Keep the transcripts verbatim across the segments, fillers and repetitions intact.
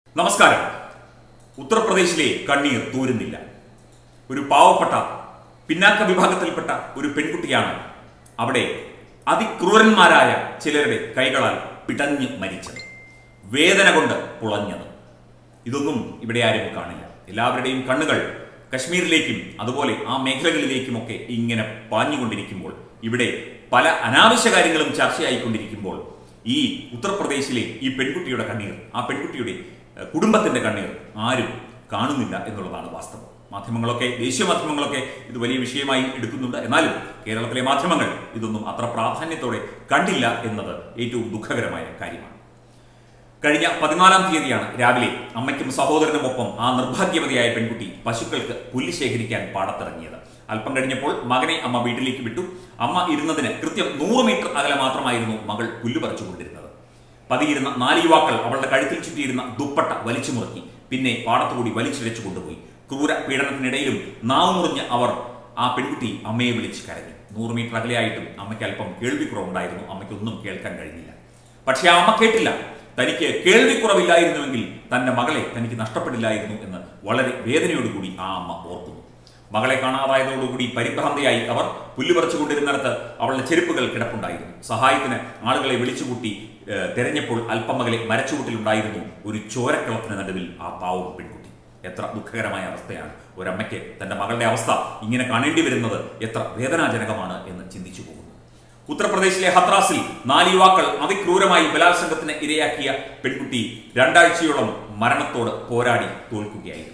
നമസ്കാരം. ഉത്തർപ്രദേശിലെ കണ്ണീർ തോരുന്നില്ല. ഒരു പാവപ്പെട്ട പിന്നാക്ക വിഭാഗത്തിൽപ്പെട്ട ഒരു പെൺകുട്ടിയാണ് അവിടെ അതിക്രൂരന്മാരായ ചിലരുടെ കൈകളാൽ പിടഞ്ഞ് മരിച്ചത്, വേദന കൊണ്ട് പുളഞ്ഞത്. ഇതൊന്നും ഇവിടെ ആരും കാണില്ല. എല്ലാവരുടെയും കണ്ണുകൾ കശ്മീരിലേക്കും അതുപോലെ ആ മേഖലകളിലേക്കുമൊക്കെ ഇങ്ങനെ പാഞ്ഞുകൊണ്ടിരിക്കുമ്പോൾ, ഇവിടെ പല അനാവശ്യ കാര്യങ്ങളും ചർച്ചയായിക്കൊണ്ടിരിക്കുമ്പോൾ, ഈ ഉത്തർപ്രദേശിലെ ഈ പെൺകുട്ടിയുടെ കണ്ണീർ, ആ പെൺകുട്ടിയുടെ കുടുംബത്തിന്റെ കണ്ണീർ ആരും കാണുന്നില്ല എന്നുള്ളതാണ് വാസ്തവം. മാധ്യമങ്ങളൊക്കെ, ദേശീയ മാധ്യമങ്ങളൊക്കെ ഇത് വലിയ വിഷയമായി എടുക്കുന്നുണ്ട്. എന്നാലും കേരളത്തിലെ മാധ്യമങ്ങൾ ഇതൊന്നും അത്ര പ്രാധാന്യത്തോടെ കണ്ടില്ല എന്നത് ഏറ്റവും ദുഃഖകരമായ കാര്യമാണ്. കഴിഞ്ഞ പതിനാലാം തീയതിയാണ് രാവിലെ അമ്മയ്ക്കും സഹോദരനുമൊപ്പം ആ നിർഭാഗ്യവതിയായ പെൺകുട്ടി പശുക്കൾക്ക് പുല്ല് ശേഖരിക്കാൻ പാടത്തിറങ്ങിയത്. അല്പം കഴിഞ്ഞപ്പോൾ മകനെ അമ്മ വീട്ടിലേക്ക് വിട്ടു. അമ്മ ഇരുന്നതിന് കൃത്യം നൂറ് മീറ്റർ അകലെ മാത്രമായിരുന്നു മകൾ പുല്ല് പറിച്ചുകൊണ്ടിരുന്നത്. പതിയിരുന്ന നാല് യുവാക്കൾ അവളുടെ കഴുത്തിൽ ചുറ്റിയിരുന്ന ദുപ്പട്ട വലിച്ചു മുറുക്കി, പിന്നെ പാടത്തുകൂടി വലിച്ചിഴച്ചു കൊണ്ടുപോയി. ക്രൂര പീഡനത്തിനിടയിലും നാവ് മുറിഞ്ഞ് അവർ ആ പെൺകുട്ടി അമ്മയെ വിളിച്ച് കരഞ്ഞു. നൂറ് മീറ്റർ അകലെയായിട്ടും അമ്മയ്ക്ക് അല്പം കേൾവിക്കുറവുണ്ടായിരുന്നു. അമ്മയ്ക്കൊന്നും കേൾക്കാൻ കഴിഞ്ഞില്ല. പക്ഷെ ആ അമ്മ കേട്ടില്ല. തനിക്ക് കേൾവിക്കുറവില്ലായിരുന്നുവെങ്കിൽ തന്റെ മകളെ തനിക്ക് നഷ്ടപ്പെടില്ലായിരുന്നു എന്ന് വളരെ വേദനയോടുകൂടി ആ അമ്മ ഓർക്കുന്നു. മകളെ കാണാതായതോടുകൂടി പരിഭ്രാന്തയായി അവർ പുല്ല് പറിച്ചുകൊണ്ടിരുന്നിടത്ത് അവളുടെ ചെരുപ്പുകൾ കിടപ്പുണ്ടായിരുന്നു. സഹായത്തിന് ആളുകളെ വിളിച്ചുകൂട്ടി തെരഞ്ഞപ്പോൾ അല്പമകലെ മരച്ചുകൂട്ടിലുണ്ടായിരുന്നു ഒരു ചോരക്കളത്തിന് നടുവിൽ ആ പാവം പെൺകുട്ടി. എത്ര ദുഃഖകരമായ അവസ്ഥയാണ് ഒരമ്മയ്ക്ക് തന്റെ മകളുടെ അവസ്ഥ ഇങ്ങനെ കാണേണ്ടി വരുന്നത്, എത്ര വേദനാജനകമാണ് എന്ന് ചിന്തിച്ചു പോകുന്നു. ഉത്തർപ്രദേശിലെ ഹത്രാസിൽ നാല് യുവാക്കൾ അതിക്രൂരമായി ബലാത്സംഗത്തിന് ഇരയാക്കിയ പെൺകുട്ടി രണ്ടാഴ്ചയോളം മരണത്തോട് പോരാടി തോൽക്കുകയായിരുന്നു.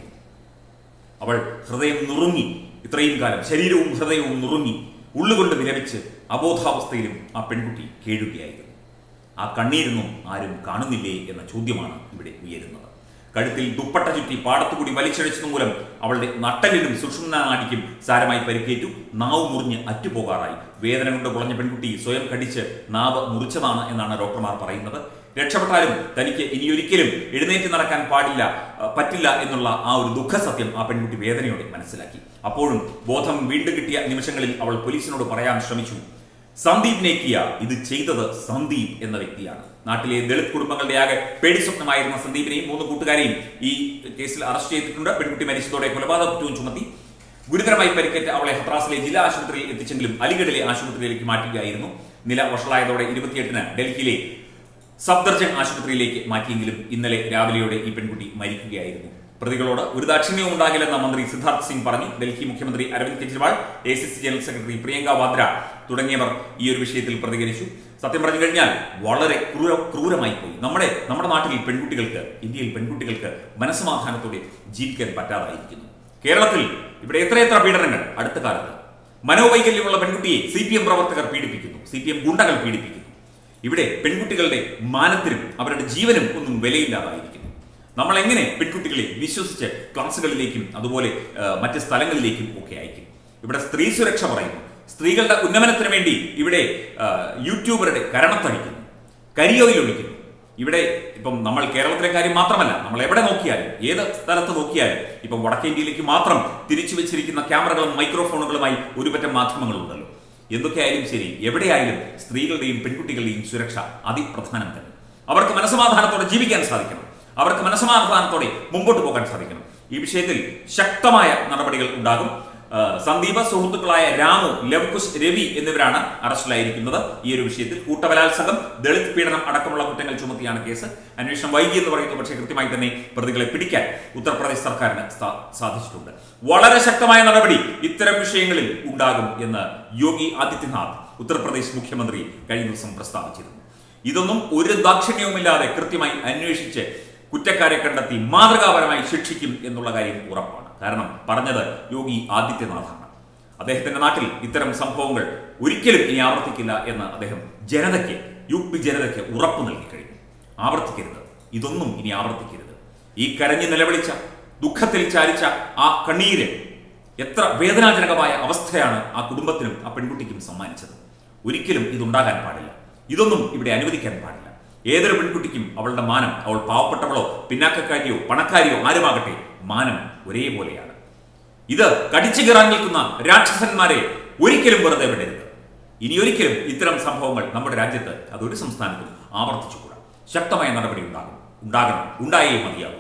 അവൾ ഹൃദയം നുറുങ്ങി, ഇത്രയും കാലം ശരീരവും ഹൃദയവും നുറുങ്ങി ഉള്ളുകൊണ്ട് വിലപിച്ച് അബോധാവസ്ഥയിലും ആ പെൺകുട്ടി കേഴുകയായിരുന്നു. ആ കണ്ണീരൊന്നും ആരും കാണുന്നില്ലേ എന്ന ചോദ്യമാണ് ഇവിടെ ഉയരുന്നത്. കഴുത്തിൽ ദുപ്പട്ട ചുറ്റി പാടത്തുകൂടി വലിച്ചഴിച്ചതു മൂലം അവളുടെ നട്ടലിലും സുഷുമ്നാടിക്കും സാരമായി പരിക്കേറ്റു. നാവ് മുറിഞ്ഞ് അറ്റുപോകാറായി. വേദന കൊണ്ട് പുളഞ്ഞ പെൺകുട്ടി സ്വയം കടിച്ച് നാവ് മുറിച്ചതാണ് എന്നാണ് ഡോക്ടർമാർ പറയുന്നത്. രക്ഷപ്പെട്ടാലും തനിക്ക് ഇനിയൊരിക്കലും എഴുന്നേറ്റ് നടക്കാൻ പാടില്ല പറ്റില്ല എന്നുള്ള ആ ഒരു ദുഃഖസത്യം ആ പെൺകുട്ടി വേദനയോടെ മനസ്സിലാക്കി. അപ്പോഴും ബോധം വീണ്ടും കിട്ടിയ നിമിഷങ്ങളിൽ അവൾ പോലീസിനോട് പറയാൻ ശ്രമിച്ചു. സന്ദീപ് നേക്കിയ ഇത് ചെയ്തത് സന്ദീപ് എന്ന വ്യക്തിയാണ്. നാട്ടിലെ ദളിത് കുടുംബങ്ങളുടെ ആകെ പേടി സ്വപ്നമായിരുന്ന സന്ദീപിനെയും മൂന്ന് കൂട്ടുകാരെയും ഈ കേസിൽ അറസ്റ്റ് ചെയ്തിട്ടുണ്ട്. പെൺകുട്ടി മരിച്ചതോടെ കൊലപാതക കുറ്റവും ചുമത്തി. ഗുരുതരമായി പരിക്കേറ്റ അവളെ ഹത്രാസിലെ ജില്ലാ ആശുപത്രിയിൽ എത്തിച്ചെങ്കിലും അലിഗഡിലെ ആശുപത്രിയിലേക്ക് മാറ്റുകയായിരുന്നു. നില വഷളായതോടെ ഇരുപത്തിയെട്ടിന് ഡൽഹിയിലെ സഫ്ദർജംഗ് ആശുപത്രിയിലേക്ക് മാറ്റിയെങ്കിലും ഇന്നലെ രാവിലെയോടെ ഈ പെൺകുട്ടി മരിക്കുകയായിരുന്നു. പ്രതികളോട് ഒരു ദാക്ഷിണ്യവും ഉണ്ടാകില്ലെന്ന മന്ത്രി സിദ്ധാർത്ഥ് സിംഗ് പറഞ്ഞു. ഡൽഹി മുഖ്യമന്ത്രി Arvind Kejriwal, A C C general secretary Priyanka Vadra തുടങ്ങിയവർ ഈ ഒരു വിഷയത്തിൽ പ്രതികരിച്ചു. സത്യം പറഞ്ഞു കഴിഞ്ഞാൽ വളരെ ക്രൂര ക്രൂരമായി പോയി. നമ്മുടെ നമ്മുടെ നാട്ടിൽ പെൺകുട്ടികൾക്ക്, ഇന്ത്യയിൽ പെൺകുട്ടികൾക്ക് മനസ്സമാധാനത്തോടെ ജീവിക്കാൻ പറ്റാതായിരിക്കുന്നു. കേരളത്തിൽ ഇവിടെ എത്രയെത്ര പീഡനങ്ങൾ അടുത്ത കാലത്ത്. മനോവൈകല്യമുള്ള പെൺകുട്ടിയെ സി പി എം പ്രവർത്തകർ പീഡിപ്പിക്കുന്നു, സി പി എം ഗുണ്ടകൾ പീഡിപ്പിക്കുന്നു. ഇവിടെ പെൺകുട്ടികളുടെ മാനത്തിനും അവരുടെ ജീവനും ഒന്നും വിലയില്ലാതായിരിക്കുന്നു. നമ്മൾ എങ്ങനെ പെൺകുട്ടികളെ വിശ്വസിച്ച് ക്ലാസുകളിലേക്കും അതുപോലെ മറ്റ് സ്ഥലങ്ങളിലേക്കും ഒക്കെ അയക്കും? ഇവിടെ സ്ത്രീ സുരക്ഷ പറയുന്നു. സ്ത്രീകളുടെ ഉന്നമനത്തിന് വേണ്ടി ഇവിടെ യൂട്യൂബറുടെ കരണത്തടിക്കുന്നു, കരിയോയിൽ ഒഴിക്കുന്നു. ഇവിടെ ഇപ്പം നമ്മൾ കേരളത്തിലെ കാര്യം മാത്രമല്ല, നമ്മൾ എവിടെ നോക്കിയാലും, ഏത് സ്ഥലത്ത് നോക്കിയാലും, ഇപ്പം വടക്കേ ഇന്ത്യയിലേക്ക് മാത്രം തിരിച്ചു വെച്ചിരിക്കുന്ന ക്യാമറകളും മൈക്രോഫോണുകളുമായി ഒരുപറ്റം മാധ്യമങ്ങളുണ്ടല്ലോ. എന്തൊക്കെയായാലും ശരി, എവിടെയായാലും സ്ത്രീകളുടെയും പെൺകുട്ടികളുടെയും സുരക്ഷ അതിപ്രധാനം തന്നെ. അവർക്ക് മനസ്സമാധാനത്തോടെ ജീവിക്കാൻ സാധിക്കണം, അവർക്ക് മനസ്സമാധാനത്തോടെ മുമ്പോട്ട് പോകാൻ സാധിക്കണം. ഈ വിഷയത്തിൽ ശക്തമായ നടപടികൾ ഉണ്ടാകും. സന്ദീപ്, സുഹൃത്തുക്കളായ രാമു, ലവ്കുശ്, രവി എന്നിവരാണ് അറസ്റ്റിലായിരിക്കുന്നത്. ഈ ഒരു വിഷയത്തിൽ കൂട്ടബലാത്സംഗം, ദളിത് പീഡനം അടക്കമുള്ള കുറ്റങ്ങൾ ചുമത്തിയാണ് കേസ്. അന്വേഷണം വൈകി എന്ന് പറയുന്നു. പക്ഷേ കൃത്യമായി തന്നെ പ്രതികളെ പിടിക്കാൻ ഉത്തർപ്രദേശ് സർക്കാരിന് സാധിച്ചിട്ടുണ്ട്. വളരെ ശക്തമായ നടപടി ഇത്തരം വിഷയങ്ങളിൽ ഉണ്ടാകും എന്ന് യോഗി ആദിത്യനാഥ്, ഉത്തർപ്രദേശ് മുഖ്യമന്ത്രി, കഴിഞ്ഞ ദിവസം പ്രസ്താവിച്ചിരുന്നു. ഇതൊന്നും ഒരു ദാക്ഷിണ്യവുമില്ലാതെ കൃത്യമായി അന്വേഷിച്ച് കുറ്റക്കാരെ കണ്ടെത്തി മാതൃകാപരമായി ശിക്ഷിക്കും എന്നുള്ള കാര്യം ഉറപ്പാണ്. കാരണം പറഞ്ഞത് യോഗി ആദിത്യനാഥാണ്. അദ്ദേഹത്തിന്റെ നാട്ടിൽ ഇത്തരം സംഭവങ്ങൾ ഒരിക്കലും ഇനി ആവർത്തിക്കില്ല എന്ന് അദ്ദേഹം ജനതയ്ക്ക്, യു പി ജനതയ്ക്ക് ഉറപ്പ് നൽകി കഴിഞ്ഞു. ആവർത്തിക്കരുത്, ഇതൊന്നും ഇനി ആവർത്തിക്കരുത്. ഈ കരഞ്ഞു നിലവിളിച്ച, ദുഃഖത്തിൽ ചാരിച്ച ആ കണ്ണീര് എത്ര വേദനാജനകമായ അവസ്ഥയാണ് ആ കുടുംബത്തിനും ആ പെൺകുട്ടിക്കും സമ്മാനിച്ചത്. ഒരിക്കലും ഇതുണ്ടാകാൻ പാടില്ല. ഇതൊന്നും ഇവിടെ അനുവദിക്കാൻ പാടില്ല. ഏതൊരു പെൺകുട്ടിക്കും അവളുടെ മാനം, അവൾ പാവപ്പെട്ടവളോ പിന്നാക്കക്കാരിയോ പണക്കാരിയോ ആരുമാകട്ടെ, മാനം ഒരേപോലെയാണ്. ഇത് കടിച്ചു കീറാൻ നിൽക്കുന്ന രാക്ഷസന്മാരെ ഒരിക്കലും വെറുതെ വിടരുത്. ഇനിയൊരിക്കലും ഇത്തരം സംഭവങ്ങൾ നമ്മുടെ രാജ്യത്ത്, അതൊരു സംസ്ഥാനത്തും ആവർത്തിച്ചുകൂടാ. ശക്തമായ നടപടി ഉണ്ടാകും, ഉണ്ടാകണം, ഉണ്ടായേ മതിയാകും.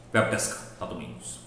വെബ് ഡെസ്ക് തത്വമി ന്യൂസ്.